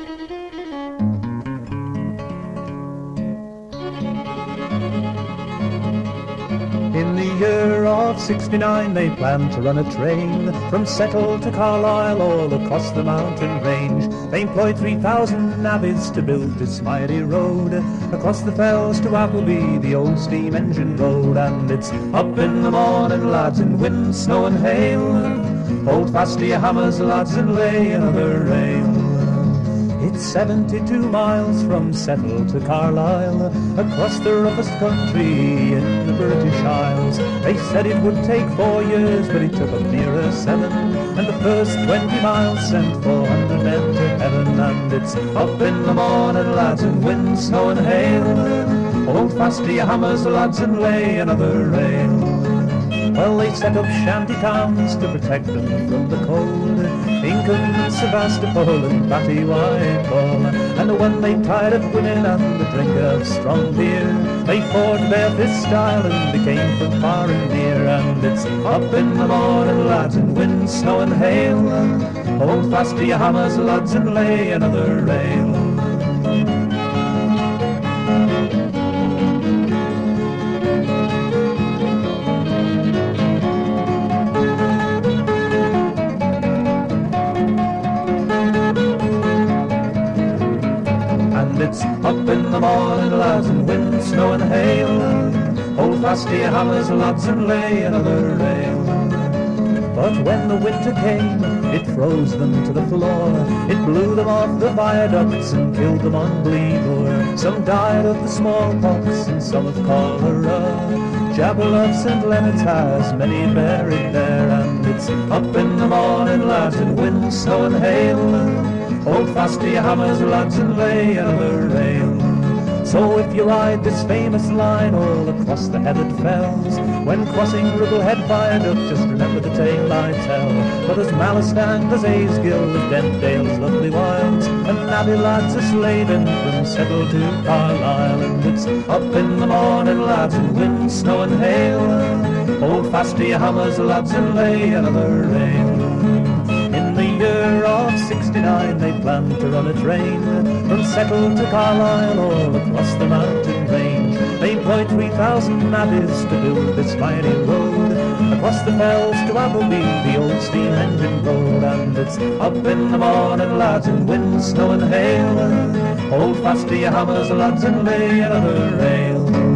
In the year of '69 they planned to run a train from Settle to Carlisle all across the mountain range. They employed 3,000 navvies to build this mighty road across the fells to Appleby, the old steam engine road. And it's up in the morning, lads, in wind, snow and hail. Hold fast to your hammers, lads, and lay another rail. It's 72 miles from Settle to Carlisle, across the roughest country in the British Isles. They said it would take 4 years, but it took up nearer 7. And the first 20 miles sent 400 men to heaven. And it's up in the morning, lads, in wind, snow and hail. Hold fast to your hammers, lads, and lay another rail. Well, they set up shanty towns to protect them from the cold, Incan, Sevastopol and Batty Whitehall. And when they tired of women and the drink of strong beer, they fought bare fist style and they came from far and near. And it's up in the morning, lads, in wind, snow and hail. Hold fast to your hammers, lads, and lay another rail. It's up in the morning, lads, in wind, snow and hail. Hold fast to your hammers, lads, and lay another rail. But when the winter came, it froze them to the floor. It blew them off the viaducts and killed them on Bleedore. Some died of the smallpox and some of cholera. Chapel of St. Leonard's has many buried there. And it's up in the morning, lads, in wind, snow and hail. Hold fast to your hammers, lads, and lay another rail. So if you ride this famous line all across the heathered fells, when crossing Ribblehead Viaduct, just remember the tale I tell. But there's Malastang, there's Aysgill, there's Dentdale's lovely wilds, and navvy lads are slaving from Settle to Carlisle. And it's up in the morning, lads, in wind, snow and hail. Hold fast to your hammers, lads, and lay another rail. In the year of '69 they planned to run a train from Settle to Carlisle all across the mountain range. They employed 3,000 navvies to build this mighty road across the fells to Appleby, the old steam engine road. And it's up in the morning, lads, in wind, snow and hail. Hold fast to your hammers, lads, and lay another rail.